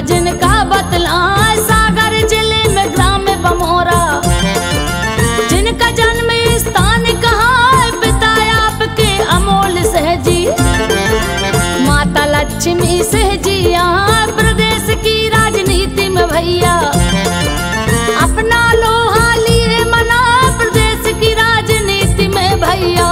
जिनका बतलाए सागर जिले में ग्राम बमोरा, जिनका जन्म स्थान कहाँ है पिता आपके अमोल सहजी, माता लक्ष्मी सहजी यहाँ प्रदेश की राजनीति में भैया अपना लोहा लिए मना प्रदेश की राजनीति में भैया।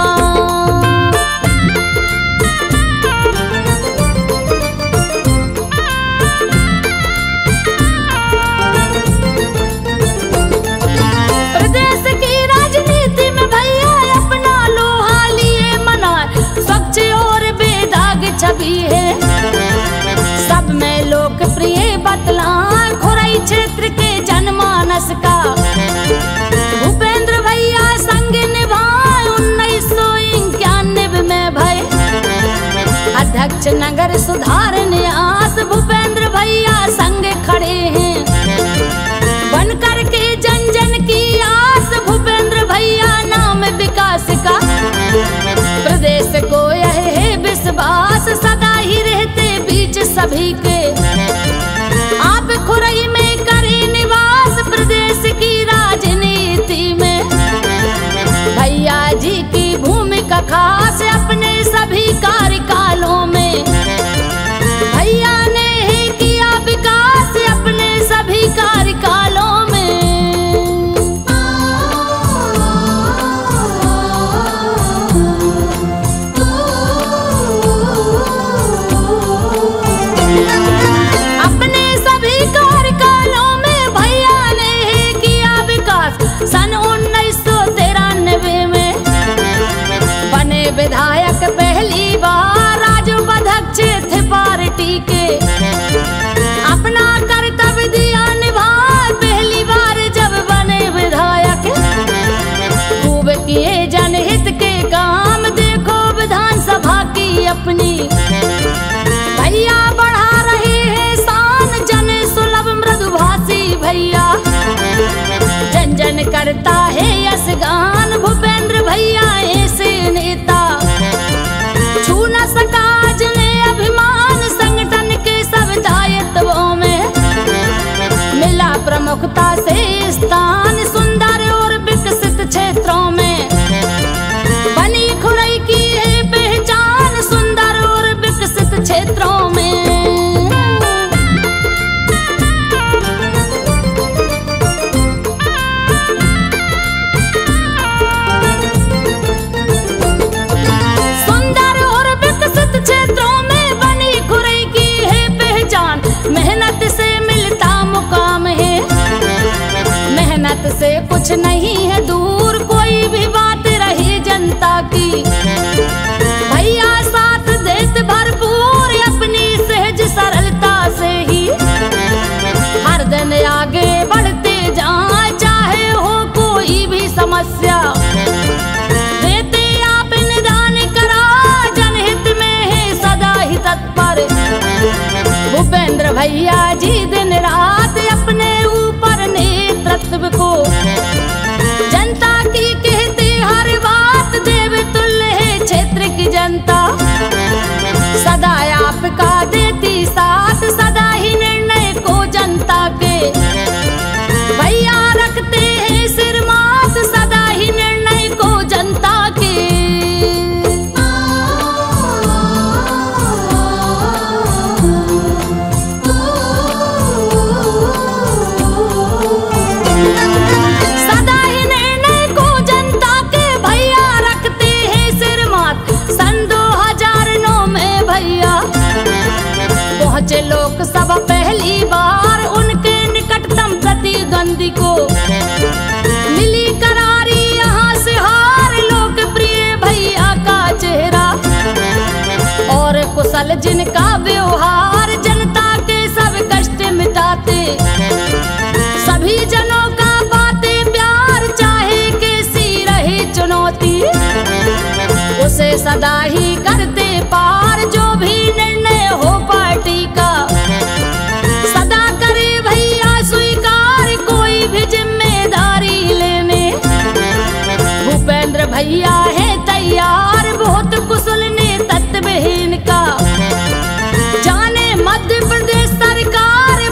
प्रदेश की राजनीति में भैया अपना लोहा लिए मना स्वच्छ और बेदाग छवि है, सब में लोकप्रिय बतला खुरई क्षेत्र के जनमानस का भूपेंद्र भैया संग निभाए 1991 में भय अध्यक्ष नगर सुधार न्यास भूपेंद्र भैया संग खड़े हैं, बनकर के जन जन की आस भूपेंद्र भैया नाम विकास का, प्रदेश को यह है विश्वास सदा ही रहते बीच सभी के, आप खुरई में करें निवास प्रदेश की राजनीति में, भैया जी की भूमिका खास अपने सभी कार्यकालों में, भैया ने ही किया विकास अपने सभी कार्यकालों में। अपने सभी कार्यकालों में भैया ने ही किया विकास, सन 1993 में बने विधायक पहली बार राजू अध्यक्ष थे पार्टी के, अपना कर्तव्य दिया निभाए पहली बार जब बने विधायक, खूब किए जनहित के काम देखो विधानसभा की अपनी, भैया बढ़ा रहे हैं शान जन सुलभ मृदुभाषी भैया, जन जन करता है यशगान भूपेंद्र भैया ऐसे नेता, छू न सका जिन्हें अभिमान संगठन के सब दायित्वों में, मिला प्रमुखता से स्थान सुंदर और विकसित क्षेत्रों में, बनी खुरई की है पहचान सुंदर और विकसित क्षेत्रों में। सुंदर और विकसित क्षेत्रों में बनी खुरई की है पहचान, मेहनत से मिलता मुकाम है, मेहनत से कुछ नहीं है दूर कोई भी बात रही जनता की, भैया साथ देते भरपूर अपनी सहज सरलता से ही, हर दिन आगे बढ़ते जाए चाहे हो कोई भी समस्या, देते आप निदान करा जनहित में है सदा ही तत्पर, भूपेंद्र भैया जी दिन रात अपने ऊपर नेतृत्व को, जनता की कहते हर बात देव तुल्य है क्षेत्र की जनता, सदा आपका देती साथ सदा ही निर्णय को जनता के, भैया रखते हैं सिर माथ सदा ही निर्णय को जनता के। सदा ही निर्णय को जनता के भैया रखते हैं सिर माथ, सन 2009 में भैया पहुंचे लोकसभा पहली बार, उनके निकटतम प्रतिद्वंदी को मिली करारी यहाँ से हार, लोकप्रिय भैया का चेहरा और कुशल जिनका व्यवहार, जनता के सब कष्ट मिटाते, सभी जनों का बातें प्यार चाहे कैसी रहे चुनौती, उसे सदा ही करते पार जो भी निर्णय हो पार्टी का, सदा करे भैया स्वीकार कोई भी जिम्मेदारी लेने, भूपेंद्र भैया है तैयार बहुत कुशल नेतृत्वहीन का, जाने मध्य प्रदेश सरकार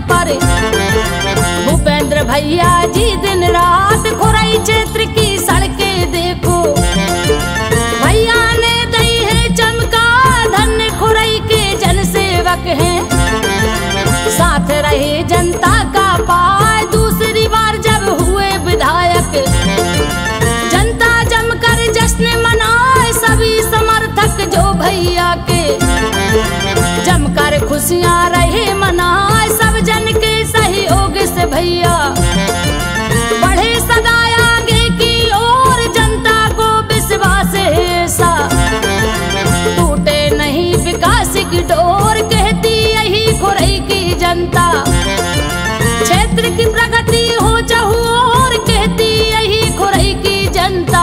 पर। भूपेंद्र भैया जी दिन रात खुरई क्षेत्र की सड़कें देखो। भैया ने दी है चमका, धन्य खुरई के जनसेवक हैं। साथ रहे जनता का पाय, दूसरी बार जब हुए विधायक। जनता जमकर जश्न मनाए, सभी समर्थक जो भैया के। जमकर खुशियां रहे मनाए, सब जन के सहयोग से भैया। बढ़े सदा आगे की ओर, जनता को विश्वास है ऐसा। टूटे नहीं विकास की डोर, कहती यही खुरई की जनता। क्षेत्र की प्रगति हो चाहू और, कहती यही खुरई की जनता।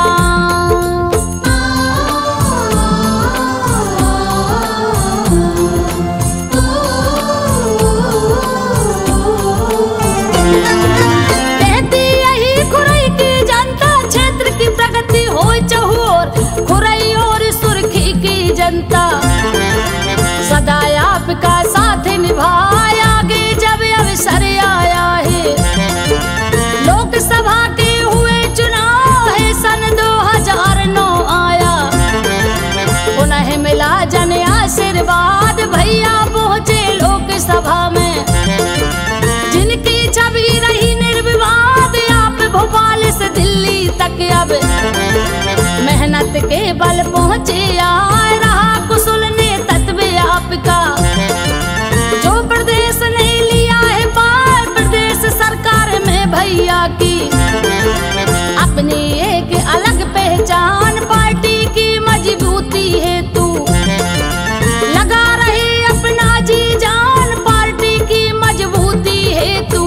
कहती यही खुरई की जनता, क्षेत्र की प्रगति हो चाहू और, खुरई और सुर्खी की जनता। सदा आपका साथ निभाया, आगे जब अवसर आया है। लोकसभा के हुए चुनाव है, सन 2009 आया। उन्हें मिला जन आशीर्वाद, भैया पहुंचे लोकसभा में। जिनकी छवि रही निर्विवाद, आप भोपाल से दिल्ली तक अब। मेहनत के बल पहुंचे आए, रहा कुशल नेतृत्व आपका। जो प्रदेश ने लिया है पार, प्रदेश सरकार में भैया की। अपनी एक अलग पहचान, पार्टी की मजबूती है तू। लगा रहे अपना जी जान, पार्टी की मजबूती है तू।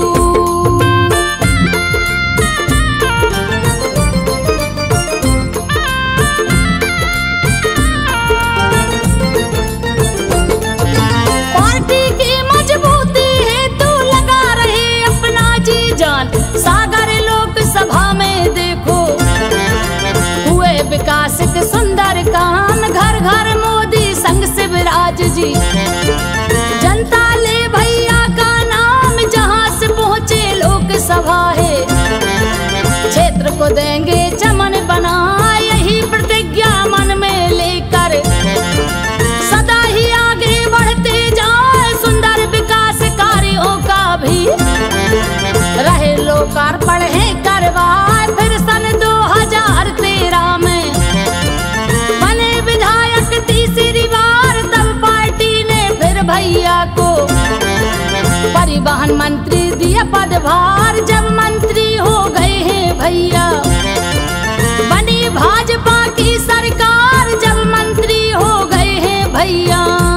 सागर लोकसभा में देखो, हुए विकास के सुंदर काम। घर घर मोदी संग शिवराज जी। जनता ले भैया का नाम, जहां से पहुंचे लोकसभा है। क्षेत्र को देंगे चमन बना, यही प्रतिज्ञा मन में लेकर। सदा ही आगे बढ़ते जाए, सुंदर विकास कार्यों का भी। रहे लोकार्पण है करवाए, फिर सन 2013 में। बने विधायक तीसरी बार, तब पार्टी ने फिर भैया को। परिवहन मंत्री दिया पदभार, जब मंत्री हो गए हैं भैया। बनी भाजपा की सरकार, जब मंत्री हो गए हैं भैया।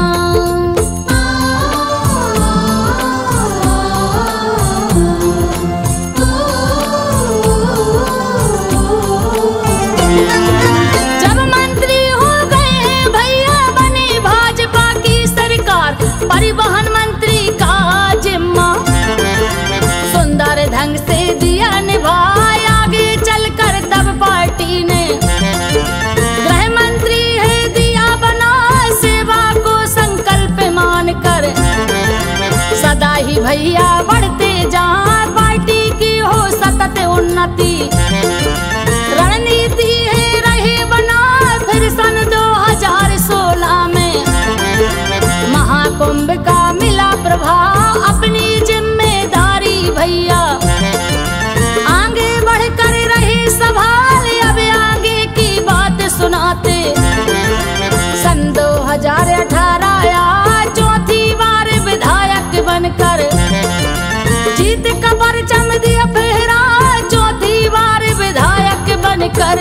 परिवहन मंत्री का जिम्मा सुंदर ढंग से दिया निभाया, आगे चलकर तब पार्टी ने। गृह मंत्री है दिया बना, सेवा को संकल्प मानकर। सदा ही भैया बढ़ते जाए, पार्टी की हो सतत उन्नति। रणनीति है रहे बना, फिर सन 2016 में। महाकुंभ का मिला प्रभाव, अपनी जिम्मेदारी भैया। आगे बढ़कर रहे सवाल, अब आगे की बात सुनाते। सन 2018 आया, चौथी बार विधायक बनकर। जीत का परचम दिया फहरा, चौथी बार विधायक बनकर।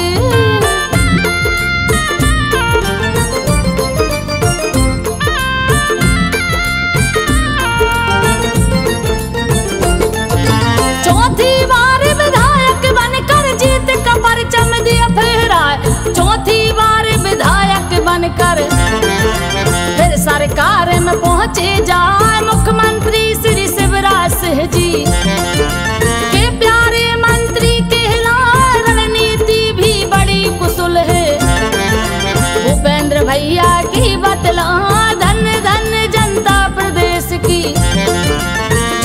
चौथी बार विधायक बनकर फिर सरकार में पहुंचे जाए। मुख्यमंत्री श्री शिवराज सिंह जी के प्यारे मंत्री कहलाए, रणनीति भी बड़ी कुशल है। भूपेंद्र भैया की बतला, धन्य धन्य जनता प्रदेश की।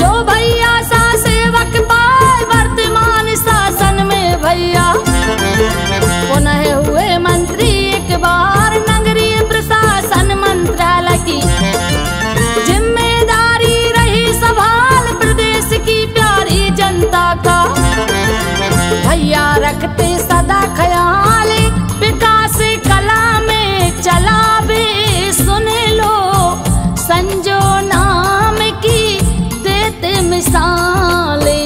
मिसाल